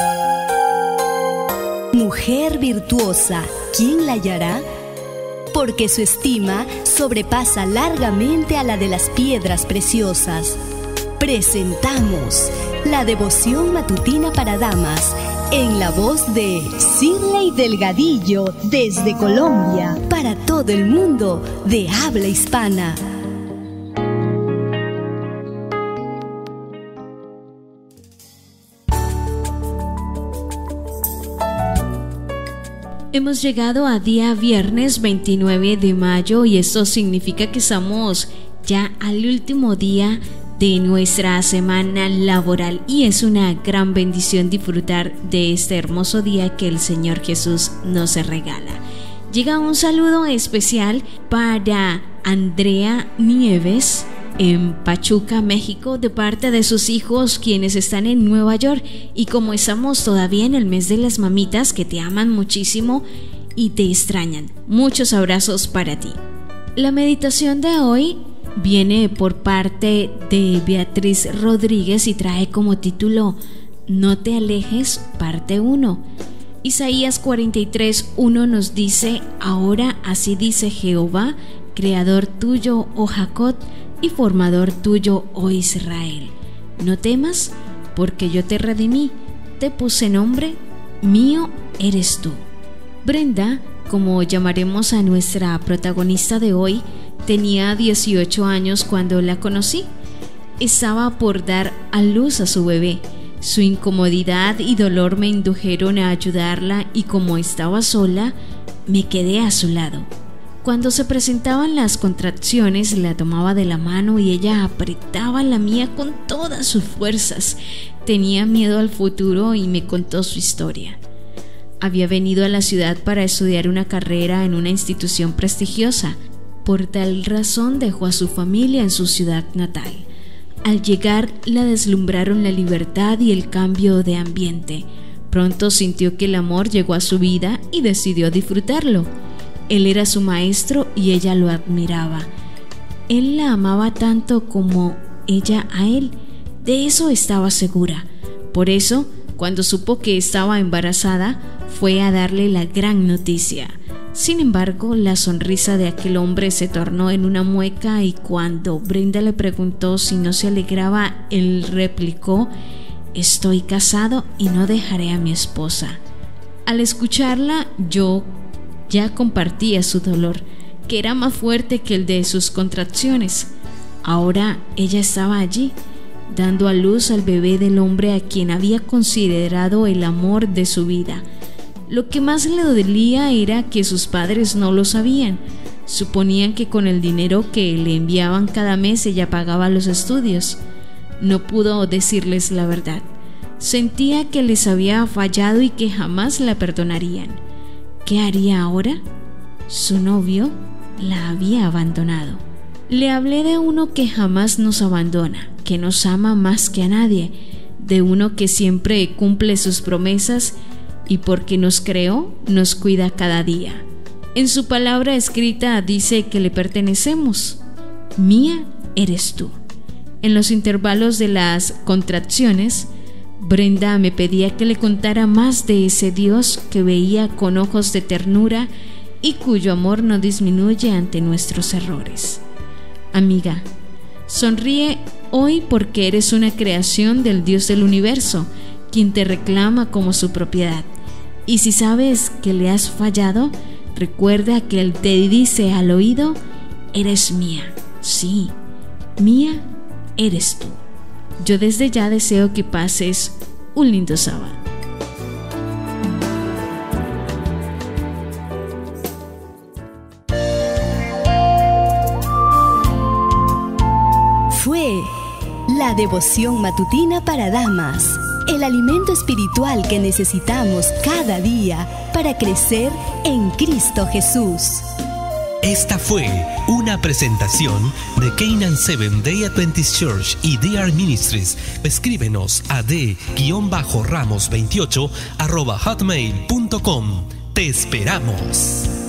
Mujer virtuosa, ¿quién la hallará? Porque su estima sobrepasa largamente a la de las piedras preciosas. Presentamos la devoción matutina para damas en la voz de Shirley Delgadillo desde Colombia para todo el mundo de habla hispana. Hemos llegado a día viernes 29 de mayo y esto significa que estamos ya al último día de nuestra semana laboral y es una gran bendición disfrutar de este hermoso día que el Señor Jesús nos regala. Llega un saludo especial para Andrea Nieves en Pachuca, México, de parte de sus hijos quienes están en Nueva York, y como estamos todavía en el mes de las mamitas que te aman muchísimo y te extrañan, muchos abrazos para ti. La meditación de hoy viene por parte de Beatriz Rodríguez y trae como título No te alejes, parte 1. Isaías 43:1 nos dice: Ahora así dice Jehová, creador tuyo, oh Jacob, y formador tuyo, oh Israel. No temas, porque yo te redimí, te puse nombre, mío eres tú. Brenda, como llamaremos a nuestra protagonista de hoy, tenía 18 años cuando la conocí. Estaba por dar a luz a su bebé. Su incomodidad y dolor me indujeron a ayudarla y como estaba sola, me quedé a su lado. Cuando se presentaban las contracciones, la tomaba de la mano y ella apretaba la mía con todas sus fuerzas. Tenía miedo al futuro y me contó su historia. Había venido a la ciudad para estudiar una carrera en una institución prestigiosa. Por tal razón dejó a su familia en su ciudad natal. Al llegar, la deslumbraron la libertad y el cambio de ambiente. Pronto sintió que el amor llegó a su vida y decidió disfrutarlo. Él era su maestro y ella lo admiraba. Él la amaba tanto como ella a él. De eso estaba segura. Por eso, cuando supo que estaba embarazada, fue a darle la gran noticia. Sin embargo, la sonrisa de aquel hombre se tornó en una mueca y cuando Brenda le preguntó si no se alegraba, él replicó: Estoy casado y no dejaré a mi esposa. Al escucharla, yo ya compartía su dolor, que era más fuerte que el de sus contracciones. Ahora ella estaba allí, dando a luz al bebé del hombre a quien había considerado el amor de su vida. Lo que más le dolía era que sus padres no lo sabían. Suponían que con el dinero que le enviaban cada mes ella pagaba los estudios. No pudo decirles la verdad. Sentía que les había fallado y que jamás la perdonarían. ¿Qué haría ahora? Su novio la había abandonado. Le hablé de uno que jamás nos abandona, que nos ama más que a nadie, de uno que siempre cumple sus promesas y porque nos creó, nos cuida cada día. En su palabra escrita dice que le pertenecemos. Mía eres tú. En los intervalos de las contracciones, Brenda me pedía que le contara más de ese Dios que veía con ojos de ternura y cuyo amor no disminuye ante nuestros errores. Amiga, sonríe hoy porque eres una creación del Dios del universo, quien te reclama como su propiedad. Y si sabes que le has fallado, recuerda que Él te dice al oído: eres mía. Sí, mía eres tú. Yo desde ya deseo que pases un lindo sábado. Fue la devoción matutina para damas, el alimento espiritual que necesitamos cada día para crecer en Cristo Jesús. Esta fue una presentación de Canaan Seventh Day Adventist Church y DR Ministries. Escríbenos a d-ramos28@hotmail.com. Te esperamos.